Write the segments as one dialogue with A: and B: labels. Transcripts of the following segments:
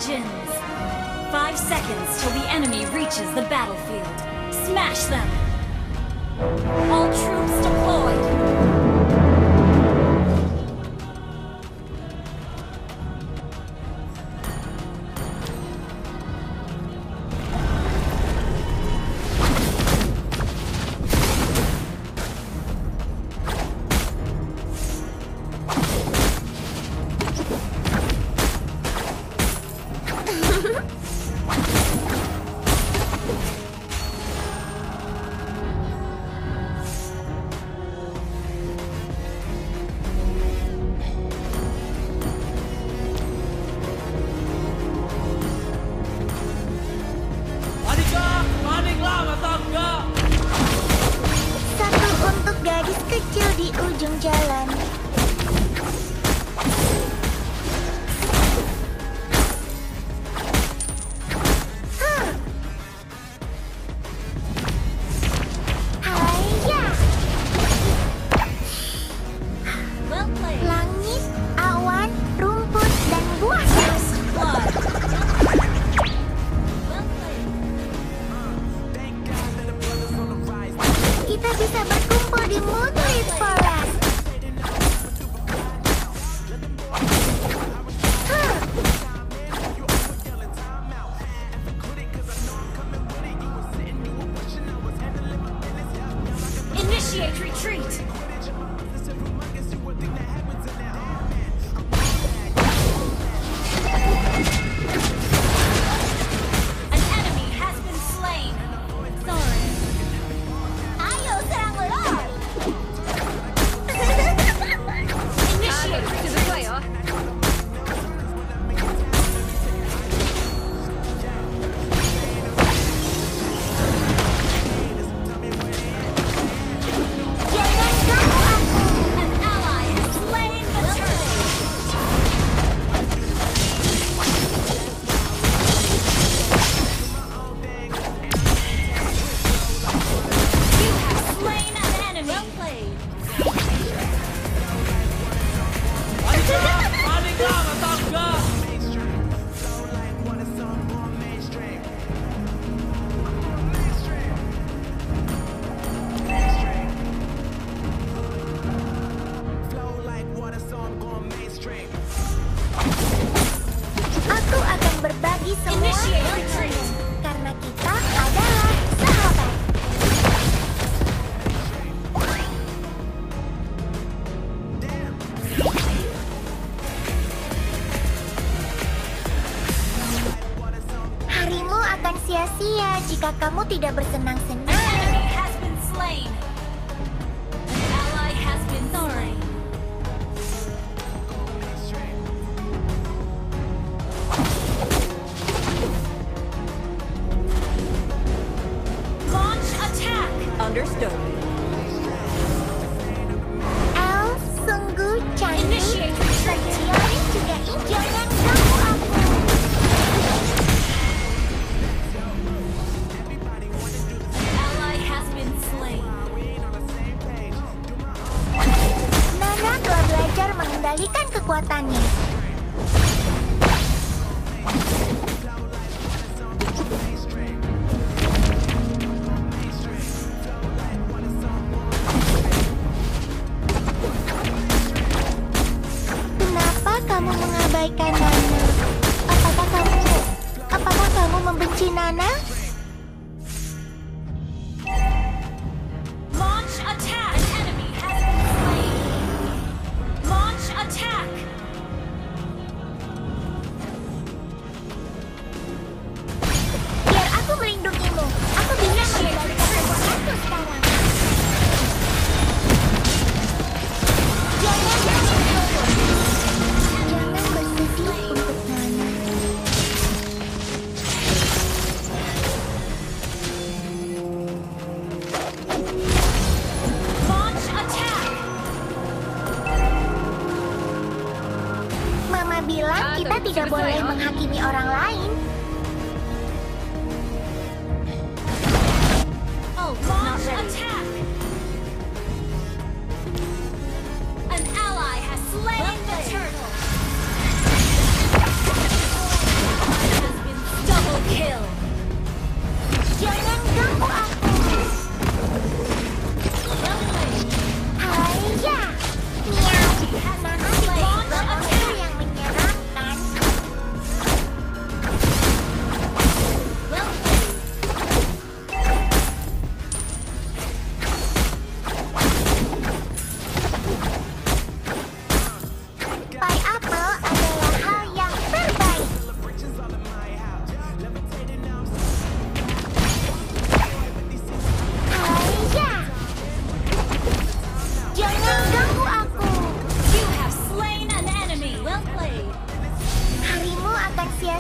A: Legends! 5 seconds till the enemy reaches the battlefield. Smash them! All troops deployed!
B: Kecil di ujung jalan. Haiya. Langit, awan, rumput, dan buah. Kita bisa berkumpul di Moonlit Forest.
A: Initiate retreat! An enemy has been slain. Sorry. Ayo serang Lord! Initiate retreat!
B: Aku akan berbagi semua ilmu karena kita adalah sahabat. Harimu akan sia-sia jika kamu tidak bersenang-senang.
A: Enemy has been slain. An ally has been slain. Launch attack.
C: Understood.
B: Elf sungguh cantik.
A: Initiate retreat.
B: Ciarin juga jangan ganggu aku.
A: Ally has been slain.
B: Nana telah belajar mengendalikan kekuatannya. Kenapa kamu mengabaikan Nana? Apakah kamu membenci Nana?
A: Launch attack. An enemy has been slain. Launch attack.
B: Biar aku melindungimu. Aku bisa mengendalikan kekuatanku sekarang. Jangan bersedih untuk Nana.
A: Launch attack.
B: Mama bilang kita tidak boleh menghakimi orang lain.
A: Oh, launch attack. An ally has slain the turtle.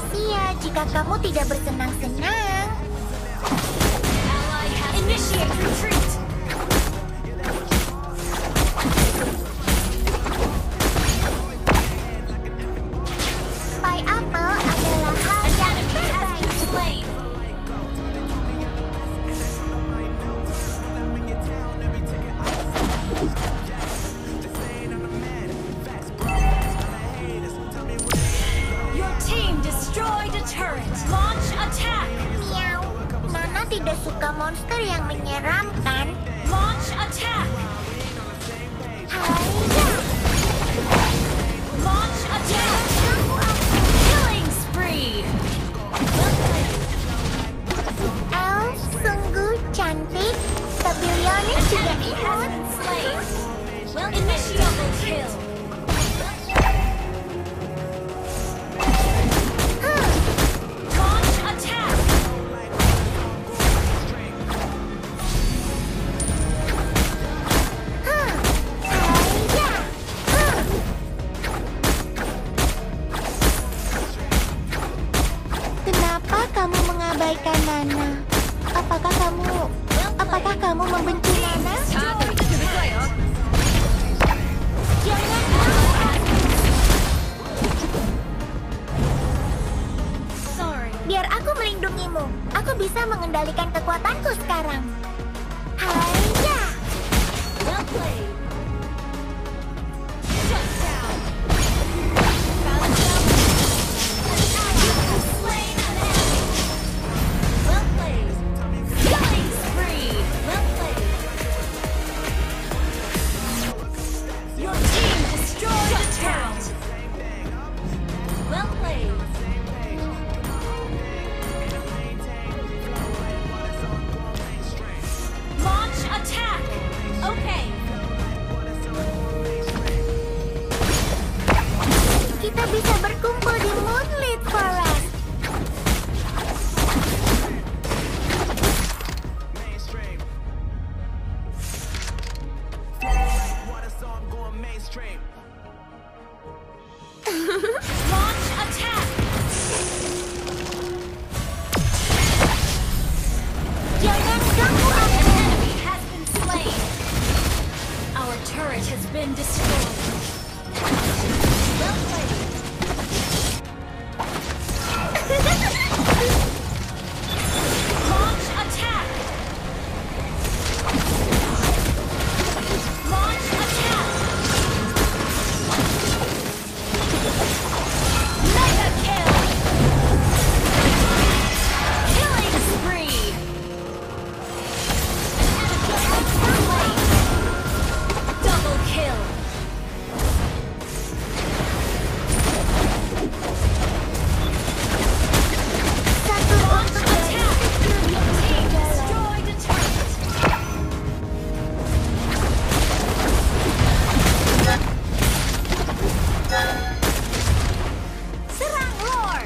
B: Sia-sia jika kamu tidak bersenang-senang.
A: Ally has initiate retreat.
B: Pie apple adalah hal
A: An
B: yang
A: enemy has
B: terbaik.
A: been slain. Your team destroyed a turret. Launch attack.
B: Miau. Nana tidak suka monster yang menyeramkan.
A: Launch attack.
B: Haiya.
A: Launch attack. Killing spree.
B: Elf sungguh cantik. Pavilioni
A: An
B: juga
A: enemy has
B: imut.
A: been slain. Initiate double kill. Launch attack.
B: Haiya. Kenapa kamu mengabaikan Nana? Apakah kamu membenci Nana?
A: Jangan sorry.
B: Biar aku melindungimu. Aku bisa mengendalikan kekuatanku sekarang. Haiya.
A: Well played. Shut down. Found them. You have slain an enemy. Well played. Killing spree. Well played. Your team destroyed a town. Well played. Launch attack. Okay.
B: Kita bisa berkumpul di Moonlit Forest.
A: Launch attack.
B: Jangan ganggu
A: An
B: aku.
A: enemy has been slain. Our turret has been destroyed. Well played. Launch attack. Launch attack. Mega kill. Killing spree. Double kill.
B: Satu
A: Launch
B: untuk dari
A: attack.
B: security
A: Your team
B: jalan.
A: destroyed a turret. Serang Lord.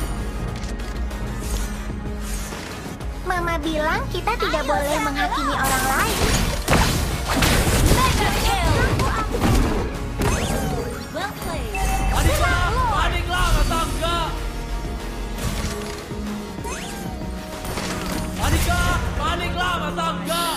B: Mama bilang kita tidak boleh menghakimi orang lain.
A: Mega kill. Well played. Serang Lord.
C: Paniklah kata enggak. Paniklah kata enggak.